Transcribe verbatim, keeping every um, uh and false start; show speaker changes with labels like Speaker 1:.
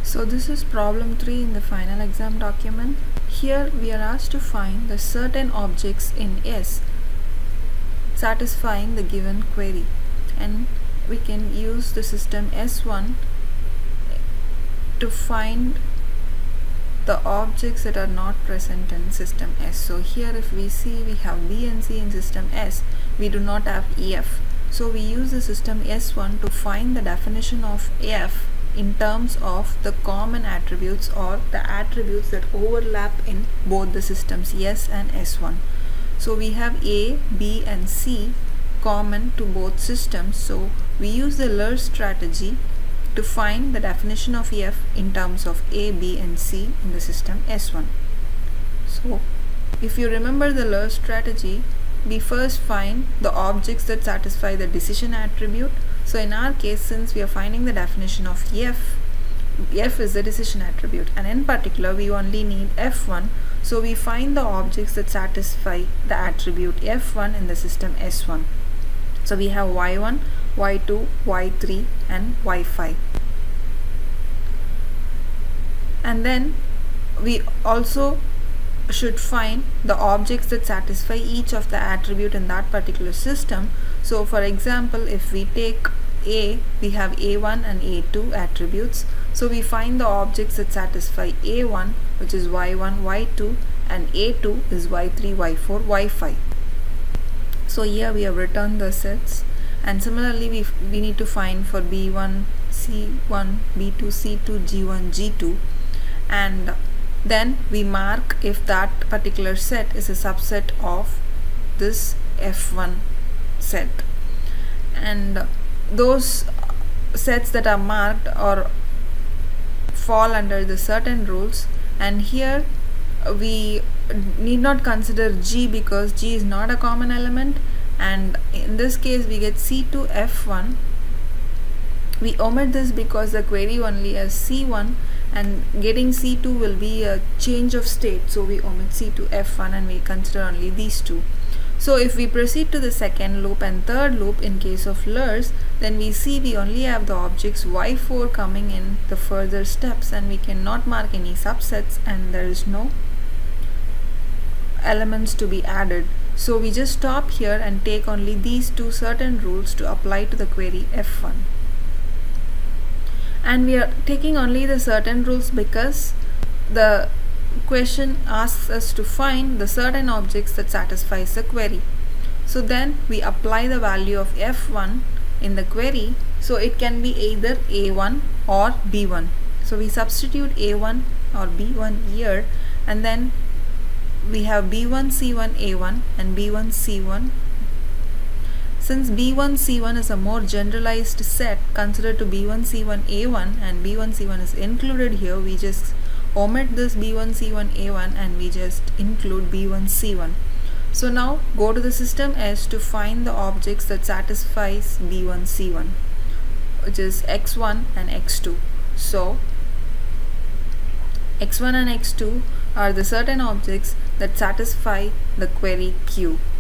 Speaker 1: So this is problem three in the final exam document. Here we are asked to find the certain objects in S satisfying the given query, and we can use the system S one to find the objects that are not present in system S. So here if we see we have B and C in system S, we do not have E F. So we use the system S one to find the definition of F in terms of the common attributes or the attributes that overlap in both the systems S and S one. So we have A, B and C common to both systems. So we use the L U R strategy to find the definition of F in terms of A, B and C in the system S one. So if you remember the L U R strategy, we first find the objects that satisfy the decision attribute. So in our case, since we are finding the definition of F, F is the decision attribute, and in particular we only need F one. So we find the objects that satisfy the attribute F one in the system S one. So we have Y one, Y two, Y three and Y five. And then we also should find the objects that satisfy each of the attribute in that particular system. So for example, if we take A, we have A one and A two attributes. So we find the objects that satisfy A one, which is Y one, Y two, and A two is Y three, Y four, Y five. So here we have written the sets, and similarly we, we need to find for B one, C one, B two, C two, G one, G two, and then we mark if that particular set is a subset of this F one set, and those sets that are marked or fall under the certain rules. And here we need not consider G because G is not a common element, and in this case we get C two F one. We omit this because the query only has C one, and getting C two will be a change of state, so we omit C two F one and we consider only these two. So if we proceed to the second loop and third loop in case of L U Rs, then we see we only have the objects Y four coming in the further steps, and we cannot mark any subsets, and there is no elements to be added. So we just stop here and take only these two certain rules to apply to the query F one. And we are taking only the certain rules because the question asks us to find the certain objects that satisfies the query. So then we apply the value of F one in the query, so it can be either A one or B one. So we substitute A one or B one here, and then we have B one, C one, A one and B one, C one. Since B one, C one is a more generalized set considered to B one, C one, A one, and B one, C one is included here, we just omit this B one, C one, A one and we just include B one, C one. So now go to the system S to find the objects that satisfies B one, C one, which is X one and X two. So X one and X two are the certain objects that satisfy the query Q.